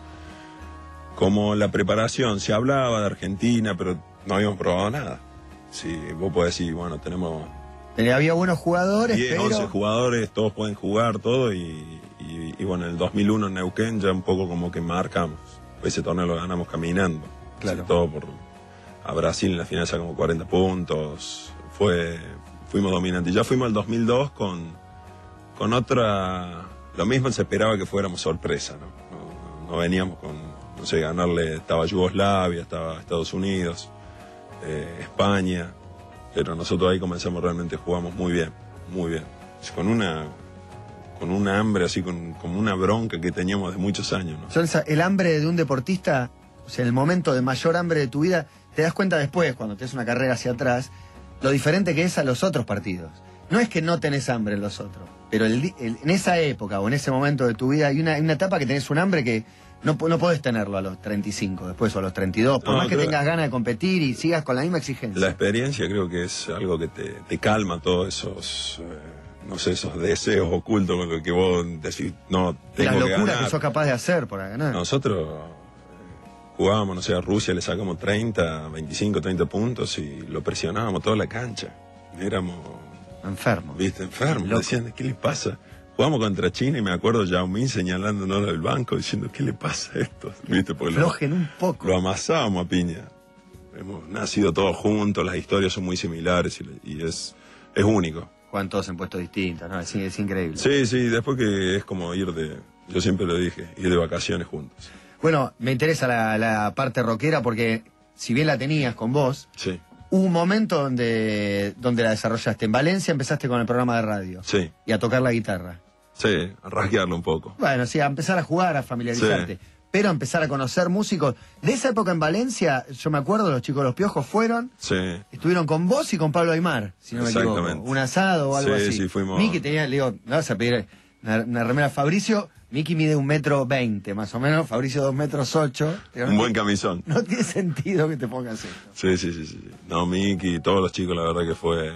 la preparación. Se hablaba de Argentina, pero no habíamos probado nada. Sí, vos podés decir, bueno, tenemos... Había buenos jugadores, 10, pero... 11 jugadores, todos pueden jugar, todo, y bueno, en el 2001 en Neuquén ya un poco como que marcamos. Ese torneo lo ganamos caminando. Claro. Sí, todo a Brasil en la final sacamos 40 puntos. Fuimos dominantes. Ya fuimos al 2002 con otra... Lo mismo se esperaba que fuéramos sorpresa, ¿no? No veníamos con, no sé, ganarle, estaba Yugoslavia, estaba Estados Unidos, España, pero nosotros ahí comenzamos realmente, jugamos muy bien, con una hambre así, con una bronca que teníamos de muchos años, ¿no? Sonsa, el hambre de un deportista, o sea, el momento de mayor hambre de tu vida, te das cuenta después, cuando te das una carrera hacia atrás, lo diferente que es a los otros partidos. No es que no tenés hambre en los otros, pero en esa época o en ese momento de tu vida hay una etapa que tenés un hambre que no podés tenerlo a los 35 después o a los 32, por más que tengas ganas de competir y sigas con la misma exigencia. La experiencia creo que es algo que te calma todos esos, no sé, esos deseos ocultos con los que vos decís, no, tengo que ganar. Las locuras que sos capaz de hacer para ganar. Nosotros jugábamos, no sé, a Rusia le sacamos 25, 30 puntos y lo presionábamos toda la cancha. Éramos... enfermos. ¿Viste? Enfermos. Decían, ¿qué le pasa? Jugamos contra China y me acuerdo Yao Ming señalándonos del banco diciendo, ¿qué le pasa a esto? ¿Viste? Porque aflojen un poco. Lo amasábamos a piña. Hemos nacido todos juntos, las historias son muy similares y es único. Juegan todos en puestos distintos, ¿no? Es increíble. Sí, después que es como yo siempre lo dije, ir de vacaciones juntos. Bueno, me interesa la parte rockera porque si bien la tenías con vos, sí, hubo un momento donde la desarrollaste. En Valencia empezaste con el programa de radio. Sí. Y a tocar la guitarra. Sí, a rasguearlo un poco. Bueno, sí, a empezar a jugar, a familiarizarte. Sí. Pero a empezar a conocer músicos. De esa época en Valencia, yo me acuerdo, los chicos de Los Piojos fueron. Sí. Estuvieron con vos y con Pablo Aimar, si no me equivoco. Un asado o algo así. Sí, fuimos. Miki tenía, le digo, ¿no vas a pedir una remera Fabricio? Miki mide 1,20 m más o menos, Fabricio 2,8 m. Un buen camisón. No tiene sentido que te pongas esto. Sí. No, Miki y todos los chicos, la verdad que fue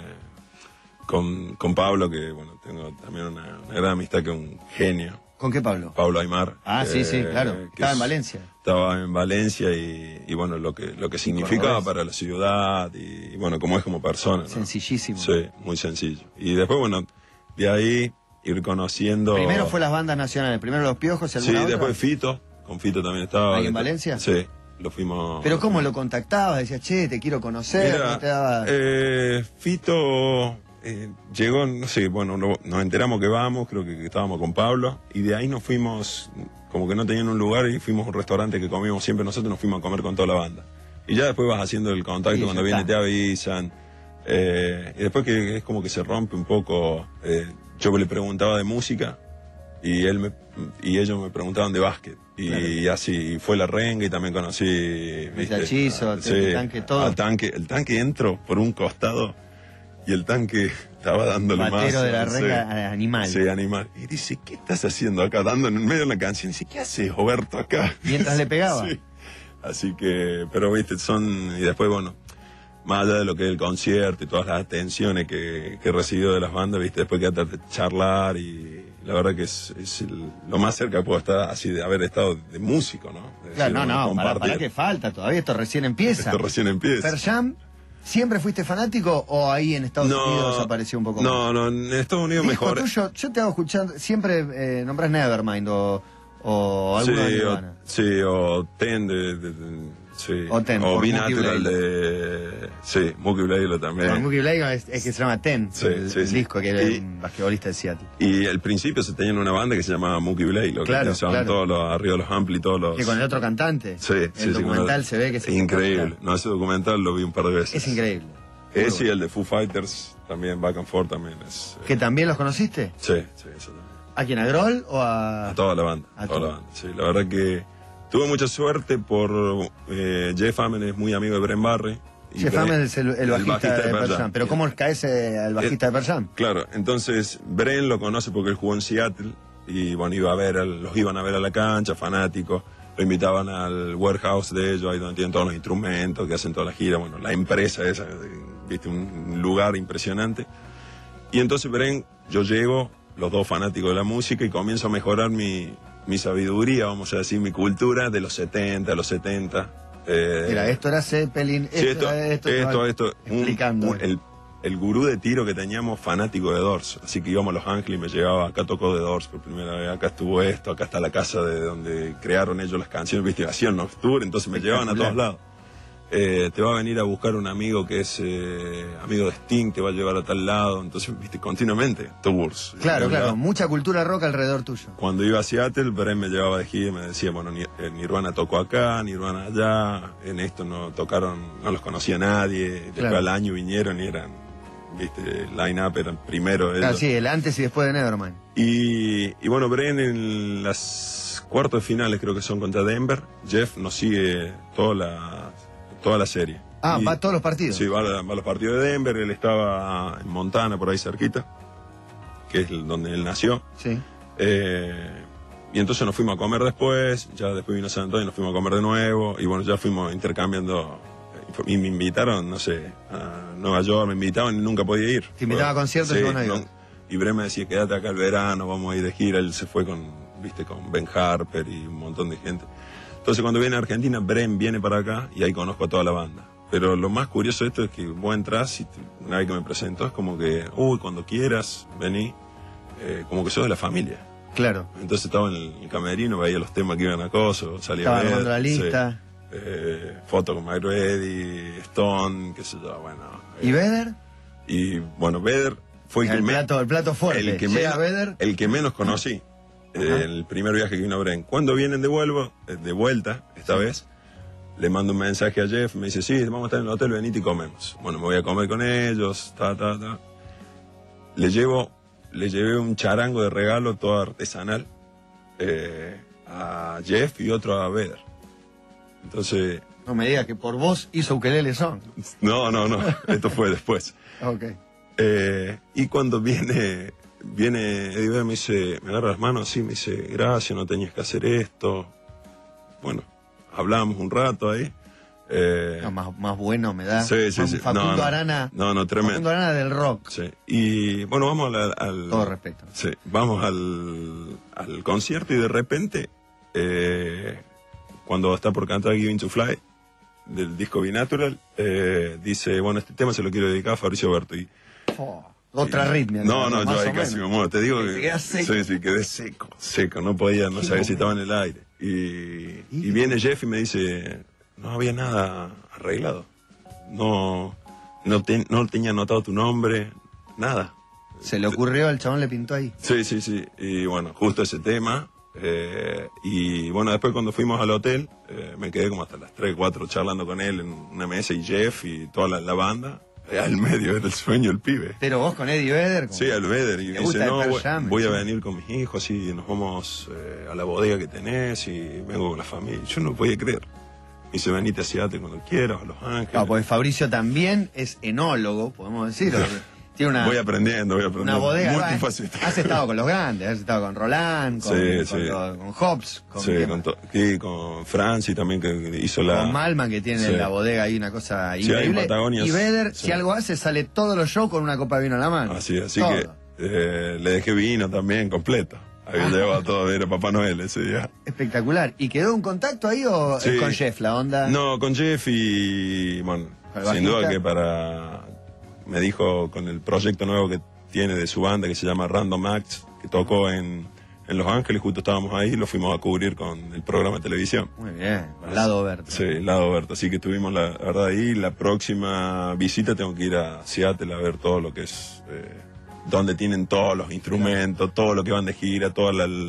con Pablo, que bueno, tengo también una gran amistad, que es un genio. ¿Con qué Pablo? Pablo Aimar. Sí, claro. Estaba en Valencia. Estaba en Valencia y bueno, lo que significaba para la ciudad y bueno, como es como persona, ¿no? Sencillísimo. Sí, muy sencillo. Y después, bueno, de ahí ir conociendo... Primero fue las bandas nacionales, primero Los Piojos y alguna otra. Después Fito, con Fito también estaba. ¿Ahí en Valencia? Sí, lo fuimos... ¿Pero cómo lo contactabas? Decías, che, te quiero conocer, mira, ¿no te daba...? Fito llegó, no sé, bueno, nos enteramos que vamos, creo que estábamos con Pablo, y de ahí nos fuimos, como que no tenían un lugar, y fuimos a un restaurante que comíamos siempre nosotros, nos fuimos a comer con toda la banda. Y ya después vas haciendo el contacto, cuando viene te avisan, y después que es como que se rompe un poco... yo le preguntaba de música y ellos me preguntaban de básquet. Y así fue la renga y también conocí... El Tachizo, el tanque, todo. El tanque entró por un costado y el tanque estaba dándole más. Batero de la renga, animal. Sí, animal. Y dice, ¿qué estás haciendo acá? Dando en el medio de la canción. Y dice, ¿qué haces, Roberto, acá? Mientras le pegaba. Sí. Así que, pero viste, y después, bueno... Más allá de lo que es el concierto y todas las atenciones que he recibido de las bandas, ¿viste? Después quedarte a charlar y la verdad que es lo más cerca que puedo estar así de haber estado de músico, ¿no? Claro, para que falta todavía, esto recién empieza. ¿Pearl Jam, siempre fuiste fanático o ahí en Estados Unidos apareció un poco más? No, en Estados Unidos mejor. Tuyo, yo te hago escuchando, siempre nombras Nevermind o alguna de Nirvana. Sí, o Ten sí. O Be Natural de... Sí, Mookie Blaylock también. No, Mookie Blaylock es que se llama Ten, el disco que era un basquetbolista de Seattle. Y al principio se tenía una banda que se llamaba Mookie Blaylock. Claro, que usaban todos los arriba de los ampli, todos los... Que con el otro cantante. Sí, el documental se ve que es increíble. No, ese documental lo vi un par de veces. Es increíble. Ese y el de Foo Fighters también, Back and Forth también es... ¿Que también los conociste? Sí, eso también. ¿A quién? ¿A Grohl o a...? A toda la banda. A toda la banda, sí. La verdad que... Tuve mucha suerte por... Jeff Ament es muy amigo de Brent Barry. Jeff Ament es el bajista de Pearl Jam. ¿Pero cómo cae ese al bajista de Pearl Jam? Claro, entonces Brent lo conoce porque él jugó en Seattle y bueno, los iban a ver a la cancha, fanáticos, lo invitaban al warehouse de ellos, ahí donde tienen todos los instrumentos, que hacen toda la gira, bueno, la empresa esa, viste, un lugar impresionante. Y entonces, Bren, yo llego, los dos fanáticos de la música, y comienzo a mejorar mi sabiduría, vamos a decir, mi cultura de los 70, los 70. Mira, esto era Zeppelin, sí, esto explicando. El gurú de tiro que teníamos, fanático de Doors, así que íbamos a Los Ángeles y me llevaba, acá tocó de Doors por primera vez, acá estuvo esto, acá está la casa de donde crearon ellos las canciones, viste, hacían nocturno, entonces me llevaban a todos lados. Te va a venir a buscar un amigo que es amigo de Sting, te va a llevar a tal lado, entonces, viste, continuamente, tours. Claro, mucha cultura rock alrededor tuyo. Cuando iba a Seattle, Bren me llevaba de gira y me decía, bueno, Nirvana tocó acá, Nirvana allá, en esto no tocaron, no los conocía nadie, después al año vinieron y eran, viste, line-up eran primero ellos. Ah, sí, el antes y después de Nevermind. Y bueno, Bren en las cuartos de finales, creo que son contra Denver, Jeff nos sigue toda la serie. Ah, va a todos los partidos. Sí, va a los partidos de Denver. Él estaba en Montana, por ahí cerquita, que es donde él nació. Sí. Y entonces nos fuimos a comer después, ya después vino San Antonio, nos fuimos a comer de nuevo, y bueno, ya fuimos intercambiando, y me invitaron, no sé, a Nueva York, me invitaban y nunca podía ir. Te invitaba a conciertos y vos no ibas. Y Bren me decía, quédate acá el verano, vamos a ir de gira. Él se fue con Ben Harper y un montón de gente. Entonces cuando viene a Argentina, Bren viene para acá y ahí conozco a toda la banda. Pero lo más curioso de esto es que vos entras y una vez que me presentó es como que, cuando quieras, vení, como que sos de la familia. Claro. Entonces estaba en el camerino, veía los temas que iban a coso, salía a ver. Estaba la lista. Foto con Mike Reddy, Stone, qué sé yo, bueno. ¿Y Vedder? Y bueno, Vedder fue el plato fuerte. El que menos conocí. El primer viaje que vino a Bren. Cuando vienen de vuelta, esta vez, le mando un mensaje a Jeff, me dice, sí, vamos a estar en el hotel, venite y comemos. Bueno, me voy a comer con ellos, Le llevé un charango de regalo, todo artesanal, a Jeff y otro a Vedder. Entonces... No me digas que por vos hizo Ukelele Song. No, esto fue después. Ok. Y cuando viene Eddie Vedder, me dice, me agarra las manos así, me dice, gracias, no tenías que hacer esto. Bueno, hablamos un rato ahí. Más bueno me da. Sí. Facundo Arana. No, tremendo. Facundo Arana del rock. Sí. Y bueno, vamos al todo respeto. Sí, vamos al concierto y de repente, cuando está por cantar Giving to Fly, del disco Binatural, dice, bueno, este tema se lo quiero dedicar a Fabricio Berto. Otra arritmia. No, yo ahí casi me muero. Te digo que sí, quedé seco, no sabía si estaba en el aire. Y viene Jeff y me dice, no había nada arreglado. No tenía anotado tu nombre, nada. Se le ocurrió, el chabón le pintó ahí. Sí. Y bueno, justo ese tema. Y bueno, después cuando fuimos al hotel, me quedé como hasta las 3, 4 charlando con él en una mesa, y Jeff y toda la banda. Al medio era el sueño el pibe. Pero vos con Eddie Vedder. Sí, al Vedder. Y me dice, no, voy a venir con mis hijos y nos vamos a la bodega que tenés y vengo con la familia. Yo no podía creer. Me dice, venite a Seattle cuando quieras, a Los Ángeles. Claro, porque Fabricio también es enólogo, podemos decirlo. Tiene voy aprendiendo. Una bodega. Multifacética. Has estado con los grandes, has estado con Roland, con Hobbs. Con Franci también, que hizo con Malman, que tiene la bodega ahí, una cosa increíble. En Patagonia, y Vedder, si algo hace, sale todos los shows con una copa de vino en la mano. Así que le dejé vino también completo. Había llevado todo, era Papá Noel ese día. Espectacular. ¿Y quedó un contacto ahí o es con Jeff la onda? No, con Jeff y bueno, sin duda que me dijo con el proyecto nuevo que tiene de su banda, que se llama Random Acts, que tocó en Los Ángeles, justo estábamos ahí, lo fuimos a cubrir con el programa de televisión. Muy bien, con Lado Berto. Sí, Lado Berto, así que estuvimos la verdad ahí. La próxima visita tengo que ir a Seattle a ver todo lo que es, donde tienen todos los instrumentos, todo lo que van de gira, toda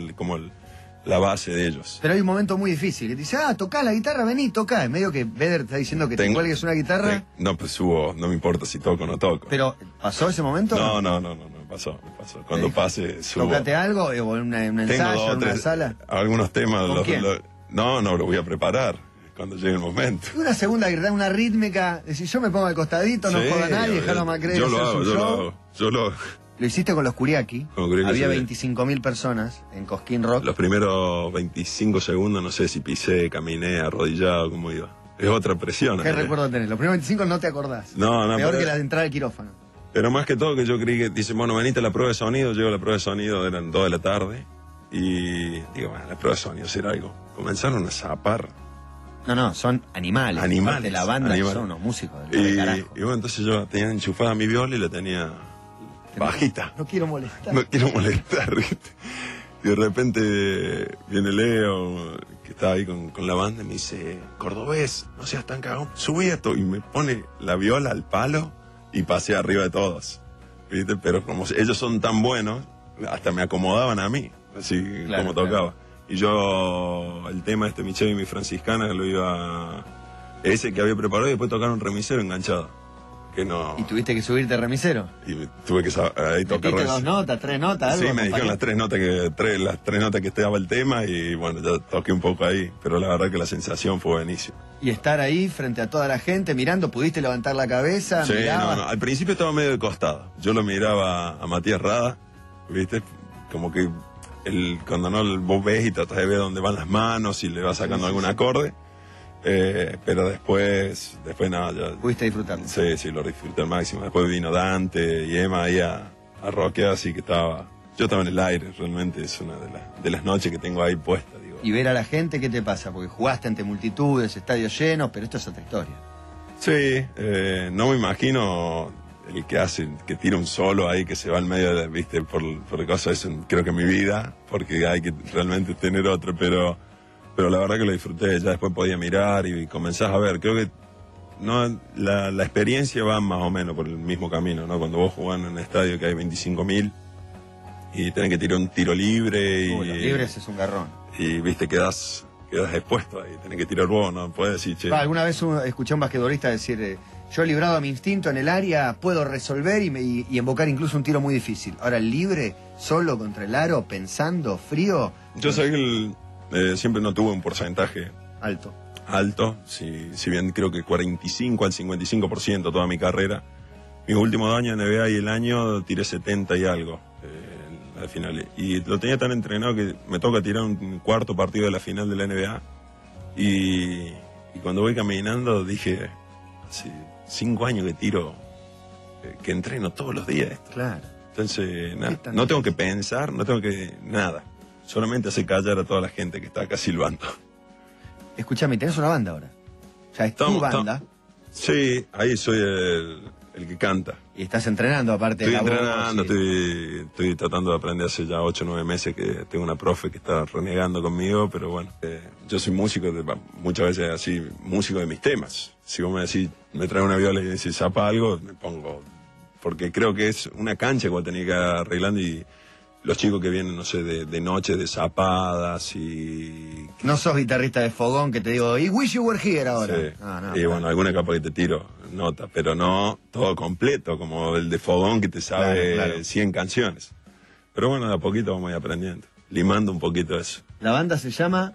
la base de ellos. Pero hay un momento muy difícil, que te dice, tocá la guitarra, vení, tocá. En medio que Vedder está diciendo que te cuelgues una guitarra. No, pues no me importa si toco o no toco. ¿Pero pasó ese momento? No, pasó. Cuando pase, subo. ¿Tócate algo? ¿O un ensayo, en una sala? Algunos temas. ¿Con quién? No, lo voy a preparar cuando llegue el momento. Una segunda guitarra, una rítmica, decir, yo me pongo al costadito, no joda a nadie, déjalo a Macri. Yo lo hago. Lo hiciste con los Curiaki. Había 25.000 personas en Cosquín Rock. Los primeros 25 segundos no sé si pisé, caminé, arrodillado, cómo iba. Es otra presión. ¿Qué recuerdo tenés? Los primeros 25 no te acordás. No, Peor pero, que la de entrar al quirófano. Pero más que todo que yo creí que, dice, bueno, venite a la prueba de sonido. Llego a la prueba de sonido, eran 2 de la tarde. Y digo, bueno, la prueba de sonido será algo. Comenzaron a zapar. No, son animales. Animales. De la banda son unos músicos. Y bueno, entonces yo tenía enchufada mi viola y la tenía bajita. No quiero molestar. No quiero molestar, ¿viste? Y de repente viene Leo, que estaba ahí con la banda, y me dice, cordobés, no seas tan cagón, subí esto. Y me pone la viola al palo y pasé arriba de todos, ¿viste? Pero como ellos son tan buenos, hasta me acomodaban a mí, así como tocaba. Y yo, el tema Michelle y mi franciscana, lo iba... Ese que había preparado y después tocaron remisero enganchado. Que no... ¿Y tuviste que subirte remisero? Y tuve que ahí tocar remisero. 2 notas, 3 notas, algo. Sí, me dijeron las tres notas que estaba el tema y bueno, ya toqué un poco ahí, pero la verdad que la sensación fue buenísima. Y estar ahí frente a toda la gente mirando, ¿pudiste levantar la cabeza? Sí, no, al principio estaba medio de costado. Yo lo miraba a Matías Rada, ¿viste? Como que cuando no vos ves y tratás de ver dónde van las manos y le vas sacando algún acorde. Pero después nada, ya... ¿Pudiste disfrutarlo? Sí, lo disfruté al máximo. Después vino Dante y Emma ahí a rockear, así que yo estaba en el aire, realmente es una de las noches que tengo ahí puesta, digo. Y ver a la gente, ¿qué te pasa? Porque jugaste ante multitudes, estadios llenos, pero esto es otra historia. Sí, no me imagino el que tira un solo ahí, que se va al medio, viste, por cosas, eso creo que en mi vida, porque hay que realmente tener otro, pero la verdad que lo disfruté. Ya después podía mirar y comenzás a ver. Creo que no la experiencia va más o menos por el mismo camino, ¿no? Cuando vos jugás en un estadio que hay 25.000 y tenés que tirar un tiro libre. Los libres es un garrón. Y, viste, quedás expuesto ahí. Tenés que tirar vos, ¿no? Puedes decir, che. Alguna vez escuché a un basquetbolista decir, yo librado a mi instinto en el área, puedo resolver y invocar incluso un tiro muy difícil. Ahora, el libre, solo contra el aro, pensando, frío. Yo sé que siempre no tuve un porcentaje alto, si bien creo que 45 al 55% toda mi carrera. Mis últimos 2 años en NBA y el año tiré 70 y algo al final. Y lo tenía tan entrenado que me toca tirar un cuarto partido de la final de la NBA. Y cuando voy caminando dije, hace 5 años que tiro, que entreno todos los días esto. Claro. Entonces, nada, no tengo que pensar, no tengo que... nada. Solamente hace callar a toda la gente que está acá silbando. Escúchame, tenés una banda ahora. O sea, es tu banda. Sí, ahí soy el que canta. Y estás entrenando aparte de la voz. Estoy entrenando, estoy tratando de aprender hace ya 8 o 9 meses que tengo una profe que está renegando conmigo, pero bueno, yo soy músico, muchas veces así, músico de mis temas. Si vos me decís, me traes una viola y decís, zapa algo, me pongo... Porque creo que es una cancha que vos tenés que ir arreglando y... Los chicos que vienen, no sé, de noches, de zapadas y... No sos guitarrista de fogón que te digo, y wish you were here ahora. Sí. Y bueno, alguna capa que te tiro nota, pero no todo completo, como el de fogón que te sabe 100 canciones. Pero bueno, de a poquito vamos a ir aprendiendo, limando un poquito eso. La banda se llama...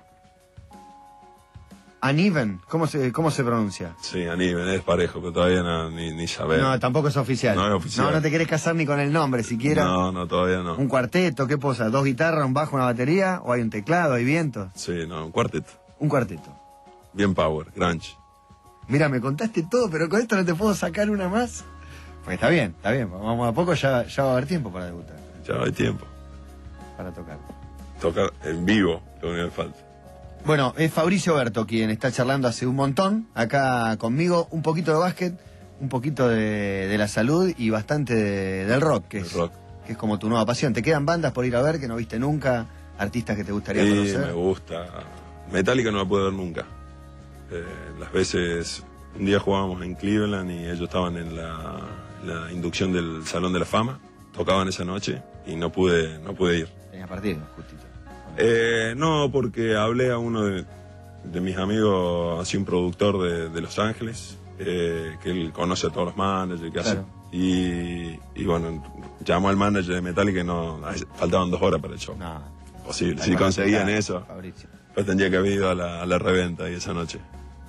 Uneven, ¿cómo se pronuncia? Sí, Uneven, es parejo, pero todavía ni saber. No, tampoco es oficial. No es oficial. No te querés casar ni con el nombre siquiera. No, todavía no. ¿Un cuarteto? ¿Qué posa? ¿2 guitarras, un bajo, una batería? ¿O hay un teclado, hay vientos? Sí, no, un cuarteto. Un cuarteto. Bien power, grunge. Mira, me contaste todo, pero con esto no te puedo sacar una más. Pues está bien. Vamos a poco, ya va a haber tiempo para debutar. Ya hay tiempo. Para tocar. Tocar en vivo, lo único que falta. Bueno, es Fabricio Berto quien está charlando hace un montón acá conmigo, un poquito de básquet, un poquito de la salud y bastante del rock, que es como tu nueva pasión. ¿Te quedan bandas por ir a ver que no viste nunca? ¿Artistas que te gustaría conocer? Sí, me gusta. Metallica no la puedo ver nunca. Las veces, un día jugábamos en Cleveland y ellos estaban en la inducción del Salón de la Fama, tocaban esa noche y no pude ir. Tenía partido, justito. No, porque hablé a uno de mis amigos, así un productor de Los Ángeles, que él conoce a todos los managers que hace. Y bueno, llamó al manager de Metallica y faltaban 2 horas para el show. No. Posible. Si conseguían eso, pues tendría que haber ido a la reventa ahí esa noche.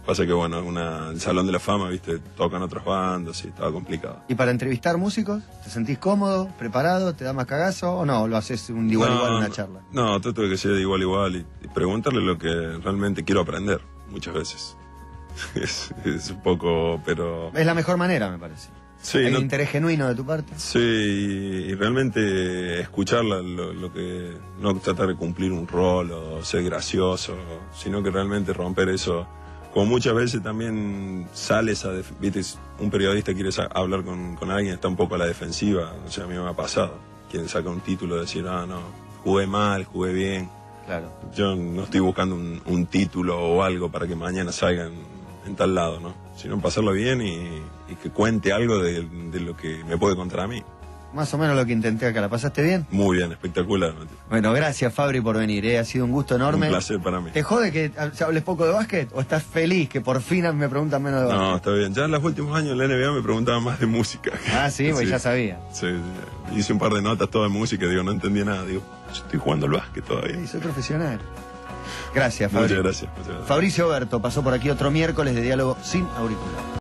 Pasa que, bueno, el Salón de la Fama, viste, tocan otras bandas y estaba complicado. ¿Y para entrevistar músicos? ¿Te sentís cómodo, preparado, te da más cagazo o no? ¿Lo haces un de igual a igual en una charla? No, trato de que sea de igual a igual y preguntarle lo que realmente quiero aprender, muchas veces. es un poco, pero... Es la mejor manera, me parece. Sí, ¿Hay interés genuino de tu parte? Sí, y realmente escuchar lo que... No tratar de cumplir un rol o ser gracioso, sino que realmente romper eso. Como muchas veces también sales viste, un periodista quiere hablar con alguien, está un poco a la defensiva. O sea, a mí me ha pasado. Quieren sacar un título, decir, no, jugué mal, jugué bien. Claro. Yo no estoy buscando un título o algo para que mañana salgan en tal lado, ¿no? Sino pasarlo bien y que cuente algo de lo que me puede contar a mí. Más o menos lo que intenté acá. ¿La pasaste bien? Muy bien, espectacular. Bueno, gracias, Fabri, por venir. Ha sido un gusto enorme. Un placer para mí. ¿Te jode que hables poco de básquet o estás feliz que por fin me preguntan menos de básquet? No, está bien. Ya en los últimos años en la NBA me preguntaban más de música. Ah, sí, pues ya sabía. Sí, hice un par de notas todas de música, digo, no entendía nada. Digo, yo estoy jugando al básquet todavía. Sí, soy profesional. Gracias, Fabri. Muchas gracias. Fabricio Oberto pasó por aquí otro miércoles de Diálogo Sin Auricular.